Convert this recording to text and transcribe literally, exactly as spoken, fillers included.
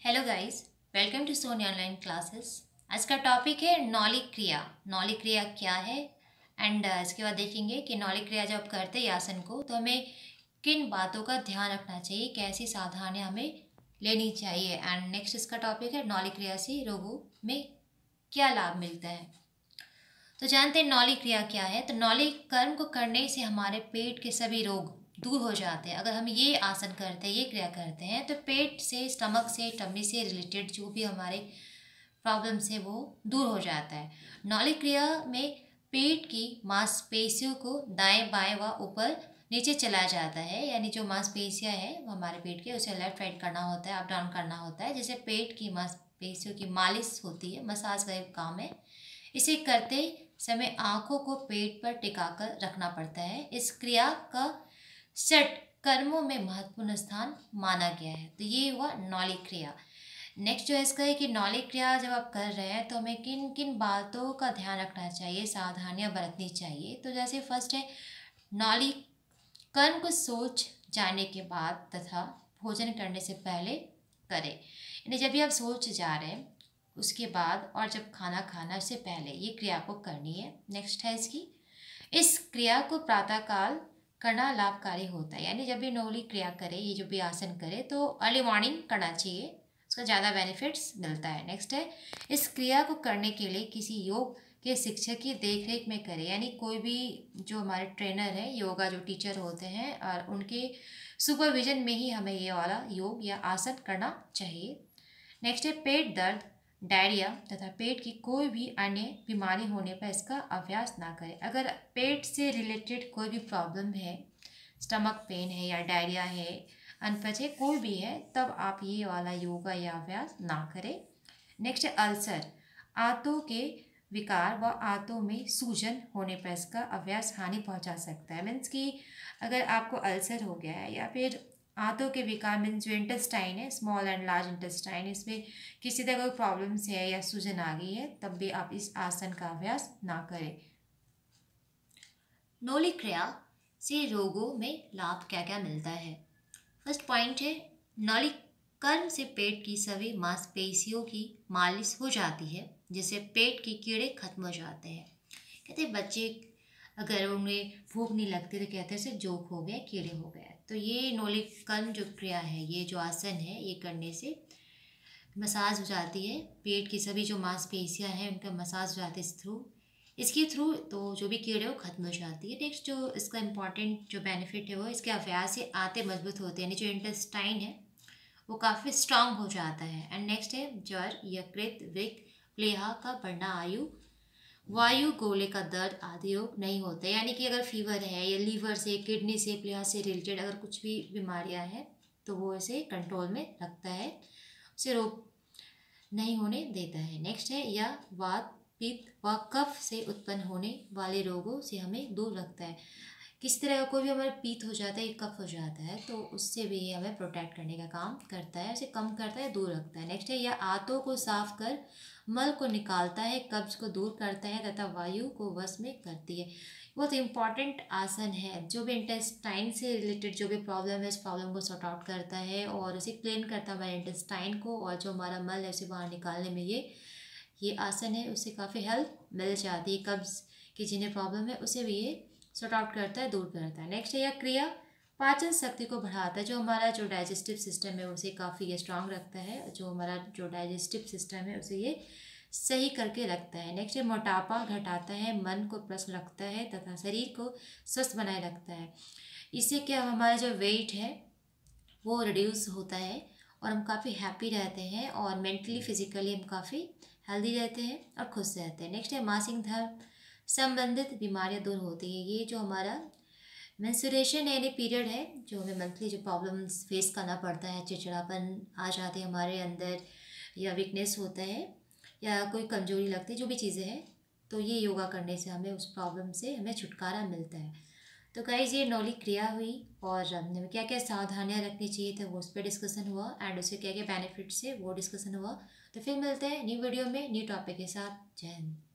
Hello guys, welcome to Soni online classes. आज का topic है नौलिक क्रिया। नौलिक क्रिया क्या है एंड uh, इसके बाद देखेंगे कि नौलिक क्रिया जब करते हैं आसन को तो हमें किन बातों का ध्यान रखना चाहिए, कैसी सावधानियां हमें लेनी चाहिए। एंड नेक्स्ट इसका टॉपिक है नौलिक क्रिया से रोगों में क्या लाभ मिलता है। तो जानते हैं नौलिक क्रिया क्या है। तो नौलिक कर्म को करने से हमारे पेट के सभी रोग दूर हो जाते हैं। अगर हम ये आसन करते हैं, ये क्रिया करते हैं तो पेट से, स्टमक से, टमी से रिलेटेड जो भी हमारे प्रॉब्लम्स है वो दूर हो जाता है। नौलिक क्रिया में पेट की मांसपेशियों को दाएं बाएं व ऊपर नीचे चला जाता है, यानी जो मांसपेशियां है वो हमारे पेट के, उसे लेफ्ट राइट करना होता है, अप डाउन करना होता है। जैसे पेट की मांसपेशियों की मालिश होती है, मसाज का एक काम है। इसे करते समय आंखों को पेट पर टिकाकर रखना पड़ता है। इस क्रिया का षट कर्मों में महत्वपूर्ण स्थान माना गया है। तो ये हुआ नौलिक क्रिया। नेक्स्ट जो है इसका है कि नौलिक क्रिया जब आप कर रहे हैं तो हमें किन किन बातों का ध्यान रखना चाहिए, सावधानियां बरतनी चाहिए। तो जैसे फर्स्ट है, नौलिक कर्म को सोच जाने के बाद तथा भोजन करने से पहले करें। यानी जब भी आप सोच जा रहे हैं उसके बाद और जब खाना खाना से पहले ये क्रिया को करनी है। नेक्स्ट है इसकी, इस क्रिया को प्रातःकाल करना लाभकारी होता है। यानी जब भी नौलिक क्रिया करे, ये जो भी आसन करे तो अर्ली मॉर्निंग करना चाहिए, उसका ज़्यादा बेनिफिट्स मिलता है। नेक्स्ट है, इस क्रिया को करने के लिए किसी योग के शिक्षक की देखरेख में करें। यानी कोई भी जो हमारे ट्रेनर है, योगा जो टीचर होते हैं, और उनके सुपरविजन में ही हमें ये वाला योग या आसन करना चाहिए। नेक्स्ट है, पेट दर्द, डायरिया तथा पेट की कोई भी अन्य बीमारी होने पर इसका अभ्यास ना करें। अगर पेट से रिलेटेड कोई भी प्रॉब्लम है, स्टमक पेन है या डायरिया है, अनपच है, कोई भी है, तब आप ये वाला योगा या अभ्यास ना करें। नेक्स्ट है, अल्सर, आंतों के विकार व आंतों में सूजन होने पर इसका अभ्यास हानि पहुंचा सकता है। मीन्स कि अगर आपको अल्सर हो गया है या फिर आंतों के विकार, मीन्स जो इंटेस्टाइन है, स्मॉल एंड लार्ज इंटेस्टाइन, इसमें किसी तरह कोई प्रॉब्लम्स है या सूजन आ गई है, तब भी आप इस आसन का अभ्यास ना करें। नौलिक क्रिया से रोगों में लाभ क्या क्या मिलता है। फर्स्ट पॉइंट है, नौलिक कर्म से पेट की सभी मांसपेशियों की मालिश हो जाती है, जिससे पेट के कीड़े खत्म हो जाते हैं। कहते हैं बच्चे अगर उन्हें भूख नहीं लगती तो कहते हैं जोक हो गया, कीड़े हो गए। तो ये नौलिक कर्म जो क्रिया है, ये जो आसन है, ये करने से मसाज हो जाती है, पेट की सभी जो मांसपेशियां हैं उनका मसाज हो जाती है इस थ्रू इसके थ्रू तो जो भी कीड़े वो खत्म हो जाती है। नेक्स्ट जो इसका इंपॉर्टेंट जो बेनिफिट है वो इसके अभ्यास से आते मजबूत होते हैं, यानी जो इंटेस्टाइन है वो काफ़ी स्ट्रांग हो जाता है। एंड नेक्स्ट है, ज्वर, यकृत, विक, प्लेहा का बढ़ना, आयु, वायु गोले का दर्द आदि रोग नहीं होते। यानी कि अगर फीवर है या लीवर से, किडनी से, प्लेहा से रिलेटेड अगर कुछ भी बीमारियां हैं तो वो इसे कंट्रोल में रखता है, उसे रोग नहीं होने देता है। नेक्स्ट है, या वात, पित्त व कफ से उत्पन्न होने वाले रोगों से हमें दूर रखता है। किस तरह का कोई भी हमारा पित्त हो जाता है, कफ हो जाता है, तो उससे भी ये हमें प्रोटेक्ट करने का काम करता है, उसे कम करता है, दूर रखता है। नेक्स्ट है, या आंतों को साफ कर मल को निकालता है, कब्ज को दूर करता है तथा वायु को वश में करती है। बहुत इंपॉर्टेंट आसन है, जो भी इंटेस्टाइन से रिलेटेड जो भी प्रॉब्लम है, इस प्रॉब्लम को सॉर्ट आउट करता है और उसे क्लीन करता है हमारे इंटेस्टाइन को, और जो हमारा मल है उसे बाहर निकालने में ये ये आसन है, उससे काफ़ी हेल्प मिल जाती है। कब्ज की जिन्हें प्रॉब्लम है उसे भी ये सॉर्ट आउट करता है, दूर करता है। नेक्स्ट है, यह क्रिया पाचन शक्ति को बढ़ाता है, जो हमारा जो डाइजेस्टिव सिस्टम है उसे काफ़ी ये स्ट्रांग रखता है, जो हमारा जो डाइजेस्टिव सिस्टम है उसे ये सही करके रखता है। नेक्स्ट है, मोटापा घटाता है, मन को प्रसन्न रखता है तथा शरीर को स्वस्थ बनाए रखता है। इससे क्या हमारा जो वेट है वो रिड्यूस होता है और हम काफ़ी हैप्पी रहते हैं और मेंटली फिजिकली हम काफ़ी हेल्दी रहते हैं और खुश रहते हैं। नेक्स्ट है, मासिक धर्म संबंधित बीमारियां दूर होती है। ये जो हमारा मेंस्ट्रुएशन है, यानी पीरियड है, जो हमें मंथली जो प्रॉब्लम्स फेस करना पड़ता है, चिड़चिड़ापन आ जाती है हमारे अंदर, या वीकनेस होता है, या कोई कमजोरी लगती है, जो भी चीज़ें हैं, तो ये योगा करने से हमें उस प्रॉब्लम से हमें छुटकारा मिलता है। तो गाइस ये नौलिक क्रिया हुई और हमें क्या क्या सावधानियां रखनी चाहिए थे वो उस पर डिस्कशन हुआ, एंड उससे क्या क्या बेनिफिट्स है वो डिस्कशन हुआ। तो फिर मिलते हैं न्यू वीडियो में न्यू टॉपिक के साथ। जय हिंद।